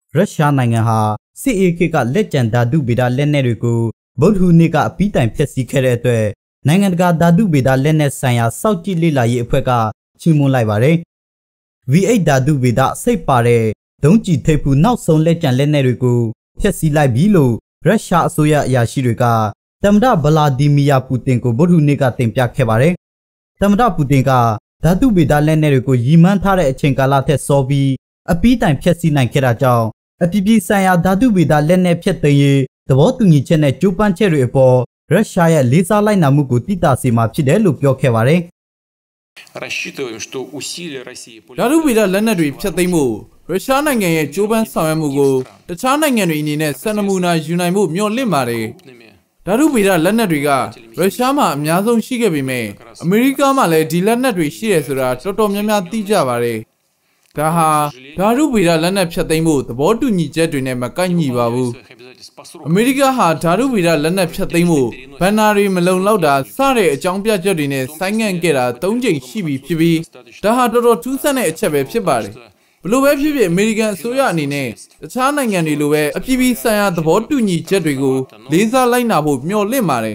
ရုရှားနိုင်ငံဟာစစ်အေးခေတ်ကလက်ကျန်ဓာတုဗေဒလက်နက်တွေကိုဗုဒ္ဓဟူးနေ့ကအပြီးတိုင်ဖျက်ဆီးခဲ့တဲ့အတွက်နိုင်ငံတကာဓာတုဗေဒလက်နက်ဆိုင်ရာစောင့်ကြည့်လေ့လာရေးအဖွဲ့ကချီးမွမ်းလိုက်ပါတယ်။ V8 ဓာတုဗေဒစိတ်ပါတဲ့ဒုံးကျည်ထိပ်ဖူးနောက်ဆုံးလက်ကျန်လက်နက်တွေကိုဖျက်ဆီးလိုက်ပြီလို့ရုရှားအစိုးရအရာရှိတွေကသမ္မတဗလာဒီမီယာပူတင်ကိုဗုဒ္ဓဟူးနေ့ကတင်ပြခဲ့ပါတယ်။သမ္မတပူတင်ကဓာတုဗေဒလက်နက်တွေကိုရည်မှန်းထားတဲ့အချိန်ကာလထက်စောပြီးအပြီးတိုင်ဖျက်ဆီးနိုင်ခဲ့တာကြောင့်အပြည်ပြည်ဆိုင်ရာဓာတုဗေဒလက်နက်ဖျက်သိမ်းရေးသဘောတူညီချက်နဲ့ကြိုးပမ်းချက်တွေအပေါ်ရုရှားရဲ့လေးစားလိုက်နာမှုကိုတိတာစေမှာဖြစ်တယ်လို့ပြောခဲ့ပါတယ်ဓာတုဗေဒလက်နက်တွေဖျက်သိမ်းမှုရုရှားနိုင်ငံရဲ့ကြိုးပမ်းဆောင်ရွက်မှုကိုတခြားနိုင်ငံတွေအနေနဲ့စံနမူနာယူနိုင်မှုမျှော်လင့်ပါတယ်ဓာတုဗေဒလက်နက်တွေကရုရှားမှာအများဆုံးရှိခဲ့ပေမဲ့အမေရိကမှာလည်းဒီလက်နက်တွေရှိတယ်ဆိုတာတော်တော်များများသိကြပါတယ်ဒါဟာဓာတုဗေဒလက်နက်ဖျက်သိမ်းမှုသဘောတူညီချက်တွေနဲ့မကိုက်ညီပါဘူးအမေရိကဟာဓာတုဗေဒလက်နက်ဖျက်သိမ်းမှုဘန်နာတွေမလုံလောက်တာစတဲ့အကြောင်းပြချက်တွေနဲ့ဆိုင်းငံ့ခဲ့တာ၃ကြိမ်ရှိပြီဖြစ်ပြီးဒါဟာတော်တော်ထူးဆန်းတဲ့အချက်ပဲဖြစ်ပါတယ်ဘလို့ပဲဖြစ်ဖြစ်အမေရိကန်အစိုးရအနေနဲ့တခြားနိုင်ငံတွေလိုပဲအပြည်ပြည်ဆိုင်ရာသဘောတူညီချက်တွေကိုလေးစားလိုက်နာဖို့မျှော်လင့်ပါတယ်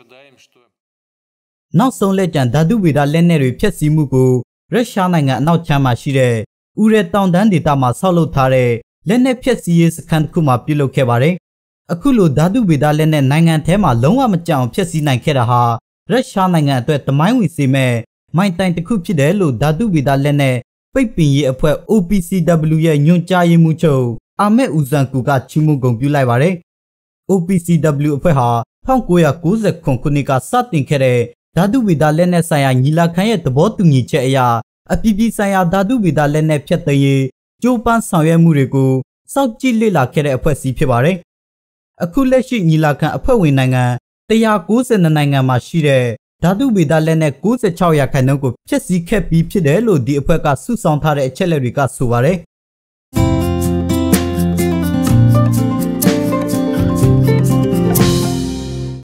နောက်ဆုံးလက်ကျန်ဓာတုဗေဒလက်နက်တွေဖျက်ဆီးမှုကိုရုရှားနိုင်ငံအနောက်ခြမ်းမှာရှိတဲ့ဥရဲတောင်တန်းဒေသမှာဆောက်လုပ်ထားတဲ့လက်နက်ဖျက်ဆီးရေးစခန်းတစ်ခုမှာပြုလုပ်ခဲ့ပါတယ်။အခုလိုဓာတုဗေဒလက်နက်နိုင်ငံထဲမှာလုံးဝမကြအောင်ဖျက်ဆီးနိုင်ခဲ့တာဟာရုရှားနိုင်ငံအတွက်တမိုင်းဝင်စေမဲ့မိုင်းတိုင်တစ်ခုဖြစ်တယ်လို့ဓာတုဗေဒလက်နက်ပိတ်ပင်ရေးအဖွဲ့ OPCW ရဲ့ညွှန်ကြားရေးမှူးချုပ်အာမက်ဦးဇန်ကူကချီးမွမ်းဂုဏ်ပြုလိုက်ပါတယ်။ OPCW အဖွဲ့ဟာ1990ခုနှစ်ကစတင်ခဲ့တဲ့ဓာတုဗေဒလက်နက်ဆိုင်ရာညီလာခံရဲ့သဘောတူညီချက်အရအပြည်ပြည်ဆိုင်ရာဓာတုဗေဒလက်နက်ဖျက်သိမ်းရေးကြိုးပမ်းဆောင်ရွက်မှုတွေကိုစောင့်ကြည့်လေ့လာခဲ့တဲ့အဖွဲ့အစည်းဖြစ်ပါတယ်။အခုလက်ရှိညီလာခံအဖွဲ့ဝင်နိုင်ငံ192နိုင်ငံမှာရှိတဲ့ဓာတုဗေဒလက်နက်96%ကိုဖျက်ဆီးခဲ့ပြီးဖြစ်တယ်လို့ဒီအဖွဲ့ကစုဆောင်းထားတဲ့အချက်အလက်တွေကဆိုပါတယ်